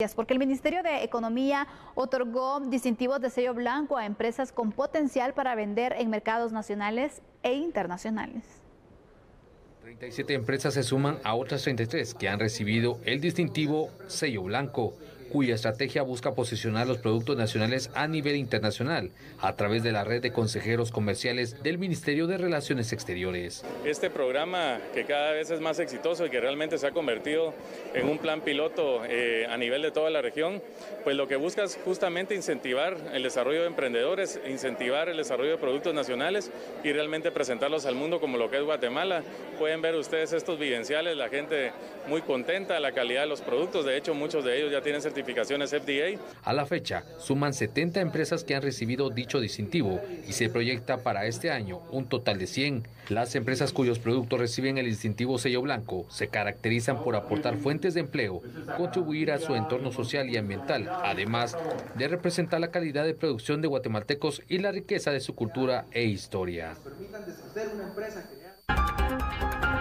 Porque el Ministerio de Economía otorgó distintivos de sello blanco a empresas con potencial para vender en mercados nacionales e internacionales. 37 empresas se suman a otras 33 que han recibido el distintivo sello blanco, cuya estrategia busca posicionar los productos nacionales a nivel internacional a través de la red de consejeros comerciales del Ministerio de Relaciones Exteriores. Este programa, que cada vez es más exitoso y que realmente se ha convertido en un plan piloto a nivel de toda la región, pues lo que busca es justamente incentivar el desarrollo de emprendedores, incentivar el desarrollo de productos nacionales y realmente presentarlos al mundo como lo que es Guatemala. Pueden ver ustedes estos vivenciales, la gente muy contenta, la calidad de los productos, de hecho muchos de ellos ya tienen certificaciones FDA. A la fecha, suman 70 empresas que han recibido dicho distintivo y se proyecta para este año un total de 100. Las empresas cuyos productos reciben el distintivo sello blanco se caracterizan por aportar fuentes de empleo, contribuir a su entorno social y ambiental, además de representar la calidad de producción de guatemaltecos y la riqueza de su cultura e historia.